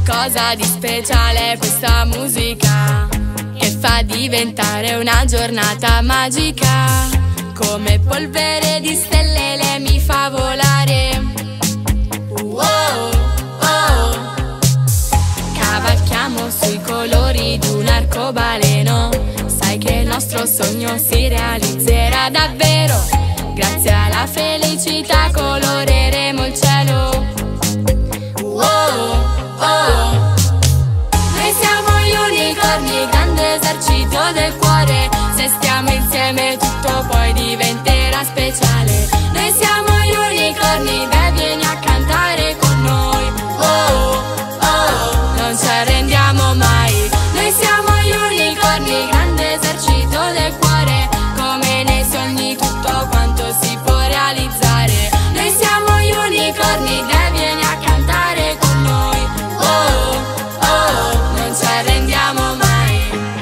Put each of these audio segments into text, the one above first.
qualcosa di speciale questa musica, che fa diventare una giornata magica. Come polvere di stelle lei mi fa volare. Wow, oh. Cavalchiamo sui colori di un arcobaleno. Sai che il nostro sogno si realizzerà davvero. Grazie alla felicità coloreremo il cielo. Wow, oh. Noi siamo gli unicorni, grande esercito del cuore. Se stiamo insieme tutto poi diventerà speciale. Noi siamo gli unicorni, dai vieni a cantare con noi. Oh, oh, non ci arrendiamo mai. Noi siamo gli unicorni, grande esercito del cuore. Come nei sogni tutto quanto si può realizzare. Noi siamo gli unicorni, dai vieni a cantare con noi. Oh, oh, non ci arrendiamo mai.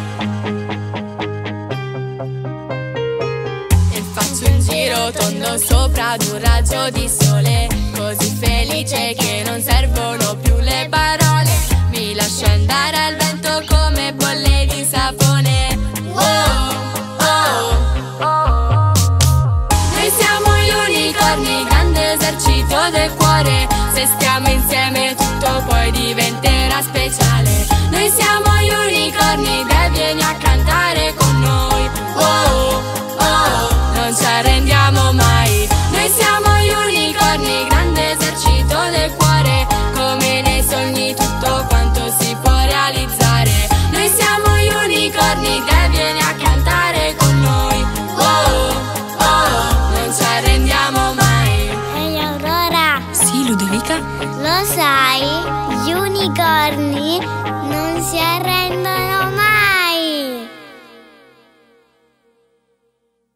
E faccio un giro tondo sopra ad un raggio di sole, così felice che non servono più le parole. Mi lascio andare al vento come bolle di sapone. Oh, oh, oh. Noi siamo gli unicorni, grande esercito del cuore. Se stiamo insieme tutto poi diventerà speciale. Noi siamo gli unicorni, dai vieni a cantare con noi. Oh, oh, non ci arrendiamo mai. Noi siamo gli unicorni, grande esercito del cuore. Come nei sogni tutto quanto si può realizzare. Noi siamo gli unicorni, dai vieni a cantare con noi. Oh, oh, non ci arrendiamo mai. Ehi Aurora, Sì, Ludovica? lo sai? Gli unicorni